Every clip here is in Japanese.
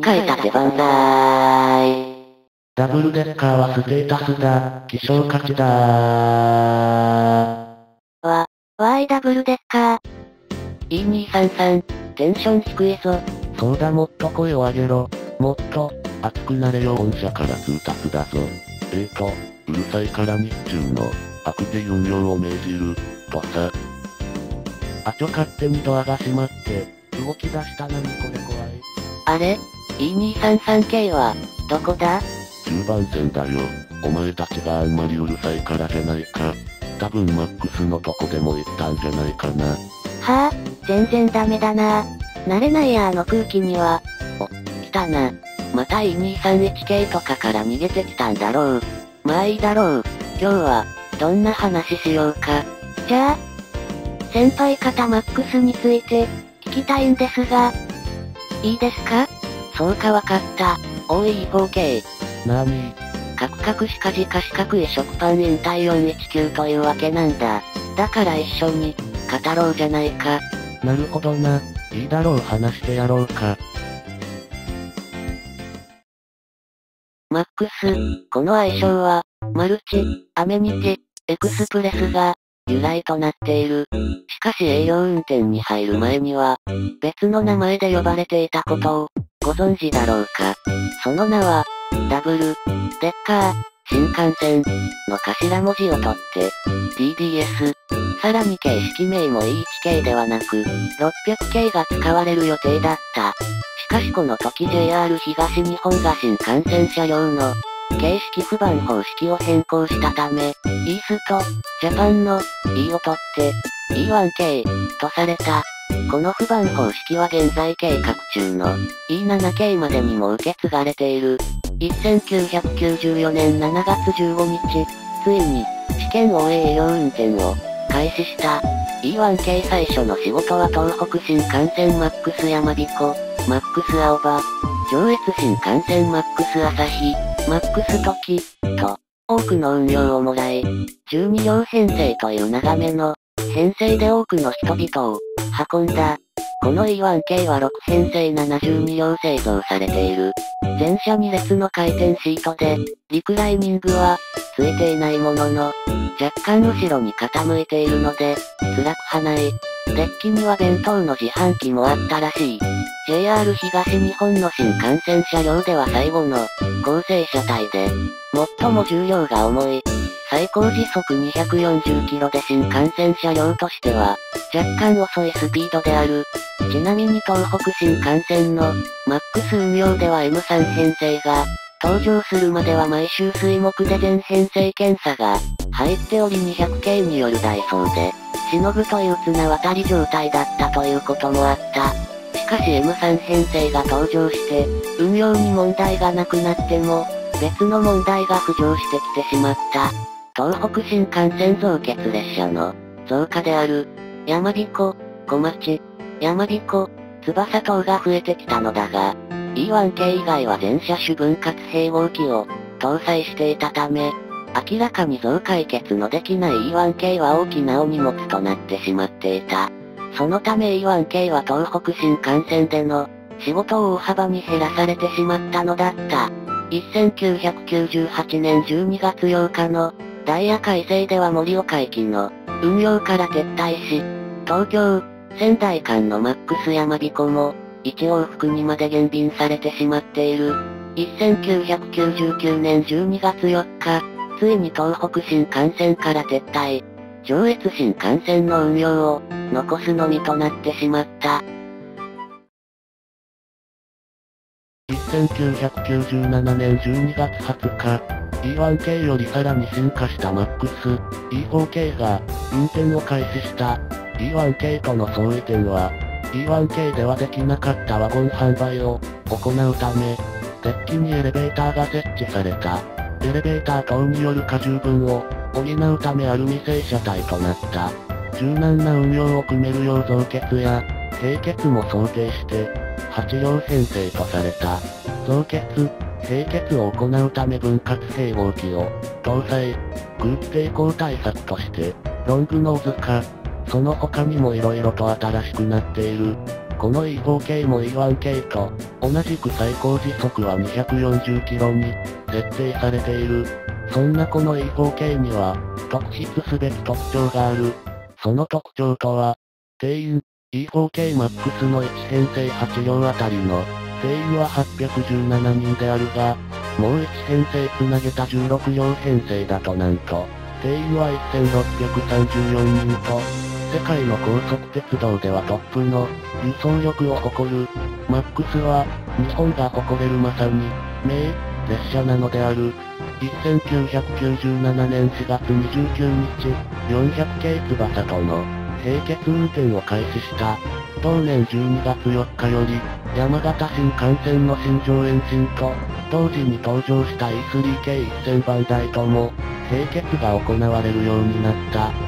回立て万歳。 ダブルデッカーはステータスだ。希少価値だわーいダブルデッカー。E233、テンション低いぞ。 そうだ、もっと声を上げろ。もっと、熱くなれよ。御社から通達だぞ。うるさいから日中の、悪で運用を命じる、とさ。勝手にドアが閉まって、動き出した。何これ怖い。 あれ ?E233 系は、どこだ？ 中盤戦だよ。お前たちがあんまりうるさいからじゃないか。多分マックスのとこでも行ったんじゃないかな。 はぁ、全然ダメだな。慣れないやあの空気には。来たな。また E231 系とかから逃げてきたんだろう。まあいいだろう。今日は、どんな話しようか。じゃあ、先輩方マックスについて、聞きたいんですが、いいですか？そうかわかった。OE4K。 なーに？ カクカクしかじか四角い食パン引退419というわけなんだ。だから一緒に、語ろうじゃないか。 なるほどな。いいだろう、話してやろうか。 マックス、この愛称は、マルチ、アメニティ、エクスプレスが、由来となっている。しかし営業運転に入る前には、別の名前で呼ばれていたことを、ご存知だろうか。その名は、ダブル、デッカー、新幹線、の頭文字を取って、TDS。さらに形式名も E1 系ではなく、600系が使われる予定だった。しかしこの時 JR 東日本が新幹線車両の、形式不番方式を変更したため、イースト、ジャパンの E を取って、E1 系とされた。この不番方式は現在計画中の E7 系までにも受け継がれている。1994年7月15日、ついに試験 OA 営業運転を開始した。E1 系最初の仕事は東北新幹線マックスやまびこ、マックス青葉、上越新幹線マックス朝日、マックス時、と、多くの運用をもらい、12両編成という長めの、編成で多くの人々を、運んだ。この E1 系は6編成72両製造されている。前車2列の回転シートで、リクライニングは、ついていないものの、若干後ろに傾いているので、辛くはない。デッキには弁当の自販機もあったらしい。JR 東日本の新幹線車両では最後の、構成車体で、最も重量が重い。最高時速240キロで新幹線車両としては、若干遅いスピードである。ちなみに東北新幹線の、マックス運用では M3 編成が、登場するまでは毎週水木で全編成検査が、入っており200系によるダイソーで、しのぐという綱渡り状態だったということもあった。しかし M3 編成が登場して、運用に問題がなくなっても、別の問題が浮上してきてしまった。東北新幹線増結列車の増加である、山彦、小町、山彦、翼等が増えてきたのだが、E1 系以外は全車種分割併合機を搭載していたため、明らかに増解決のできない E1 系は大きなお荷物となってしまっていた。そのため E1 系は東北新幹線での仕事を大幅に減らされてしまったのだった。1998年12月8日のダイヤ改正では盛岡駅の運用から撤退し、東京、仙台間のマックスやまびこも1往復にまで減便されてしまっている。1999年12月4日、ついに東北新幹線から撤退。上越新幹線の運用を残すのみとなってしまった。 1997年12月20日、E1 系よりさらに進化したマックス、E4 系が運転を開始した。E1 系との相違点は、E1 系ではできなかったワゴン販売を行うため、デッキにエレベーターが設置された。エレベーター等による荷重分を補うためアルミ製車体となった。柔軟な運用を組めるよう増結や併結も想定して、8両編成とされた。増結、併結を行うため分割併合機を搭載。空気抵抗対策として、ロングノーズ化。その他にも色々と新しくなっている。 この E4 系も E1 系と、同じく最高時速は240キロに、設定されている。そんなこの E4 系には、特筆すべき特徴がある。その特徴とは、定員、E4 系 MAX の1編成8両あたりの、定員は817人であるが、もう1編成つなげた16両編成だとなんと、定員は1634人と、世界の高速鉄道ではトップの輸送力を誇る、MAX は、日本が誇れるまさに、名列車なのである。1997年4月29日、400系翼との並結運転を開始した。同年12月4日より、山形新幹線の新庄延伸と、同時に登場した E3 系1000番台とも、並結が行われるようになった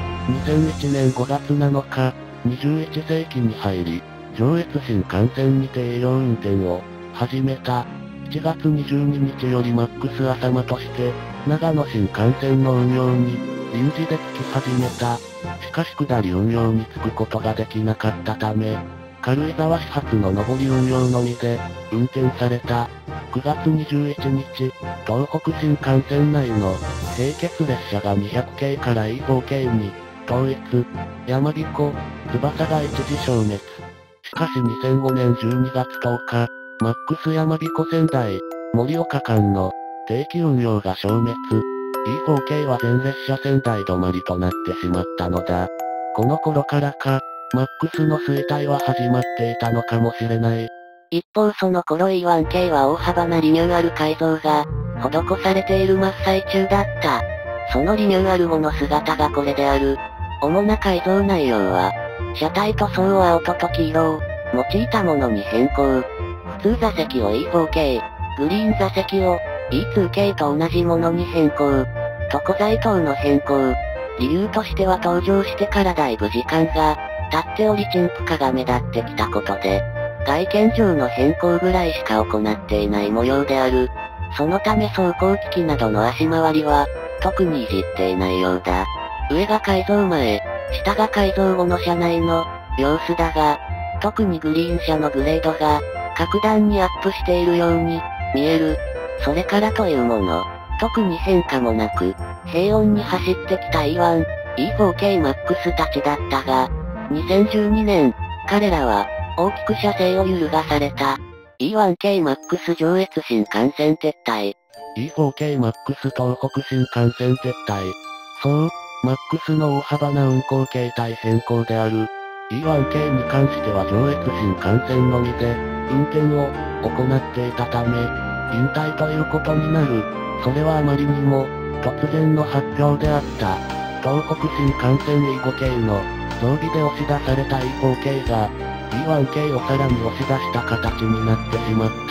。2001年5月7日、21世紀に入り、上越新幹線にて営業運転を始めた。7月22日より MAX 浅間として、長野新幹線の運用に臨時でつき始めた。しかし下り運用につくことができなかったため、軽井沢始発の上り運用のみで運転された。9月21日、東北新幹線内の並結列車が200系から E4 系に統一。山彦、翼が一時消滅。しかし2005年12月10日、MAX 山彦仙台、盛岡間の定期運用が消滅。E4 系は全列車仙台止まりとなってしまったのだ。この頃からか、MAX の衰退は始まっていたのかもしれない。 一方その頃 E1 系は大幅なリニューアル改造が、施されている真っ最中だった。そのリニューアル後の姿がこれである。主な改造内容は、車体塗装を青と黄色を用いたものに変更。普通座席を E4 系、グリーン座席を E2 系と同じものに変更。床材等の変更。理由としては登場してからだいぶ時間が経っており陳腐化が目立ってきたことで、外見上の変更ぐらいしか行っていない模様である。そのため走行機器などの足回りは、特にいじっていないようだ。上が改造前、下が改造後の車内の様子だが、特にグリーン車のグレードが、格段にアップしているように見える。それからというもの、特に変化もなく、平穏に走ってきた E1、E4 系 MAX たちだったが、2012年、彼らは、大きく車勢を揺るがされた。E1 系 MAX 上越新幹線撤退。 E4 系 MAX 東北新幹線撤退。そう、MAX の大幅な運行形態変更である。E1 系に関しては上越新幹線のみで、運転を行っていたため、引退ということになる。それはあまりにも、突然の発表であった。東北新幹線 E5 系の増備で押し出された E4 系が、E1 系をさらに押し出した形になってしまった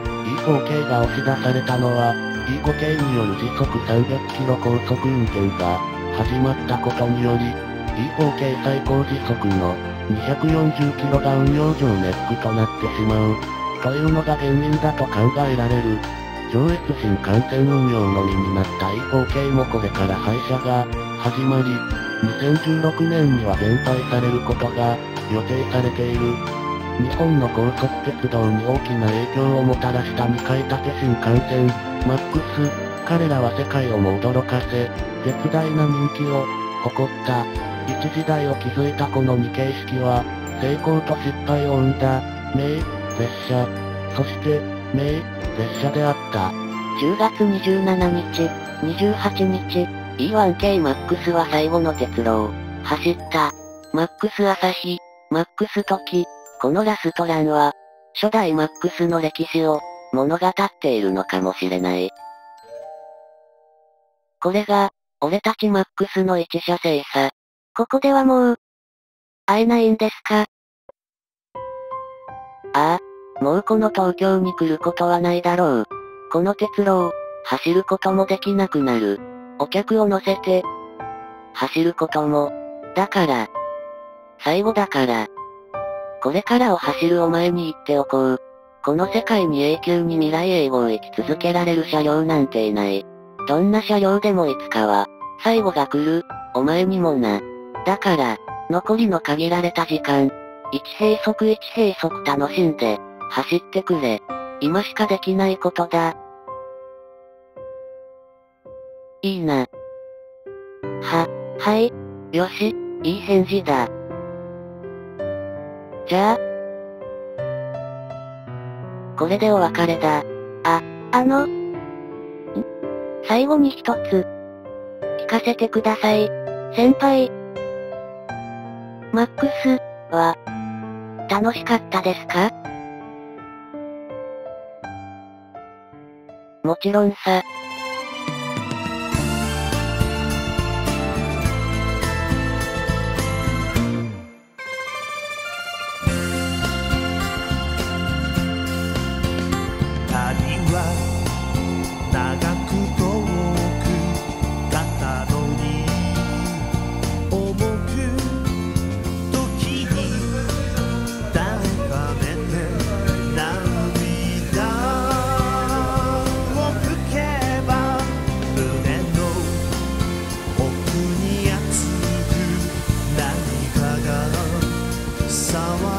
。E4 系が押し出されたのは、E5 系による時速300キロ高速運転が始まったことにより、E4 系最高時速の240キロが運用上ネックとなってしまう。というのが原因だと考えられる。上越新幹線運用のみになった E4 系もこれから廃車が始まり、2016年には全廃されることが予定されている。日本の高速鉄道に大きな影響をもたらした2階建て新幹線、MAX。彼らは世界をも驚かせ、絶大な人気を誇った。一時代を築いたこの2形式は、成功と失敗を生んだ、名列車。そして、名列車であった。 10月27日、28日、E1 系 MAX は最後の鉄路を走った。MAX 朝日、MAX 時。このラストランは、初代 MAX の歴史を物語っているのかもしれない。これが、俺たち MAX の一車生さ。ここではもう、会えないんですか？ああ、もうこの東京に来ることはないだろう。この鉄路を、走ることもできなくなる。お客を乗せて、走ることも。だから、最後だから。これからを走るお前に言っておこう。この世界に永久に未来永劫生き続けられる車両なんていない。どんな車両でもいつかは、最後が来る、お前にもな。だから、残りの限られた時間、 一閉塞一閉塞楽しんで、走ってくれ。今しかできないことだ。いいな。はい。よし、いい返事だ。じゃあ、これでお別れだ。 最後に一つ。聞かせてください。先輩。マックスは、楽しかったですか？ もちろんさ。 旅は長く遠く語のに重く時に誰か寝て涙を拭けば胸の奥に熱く何かが騒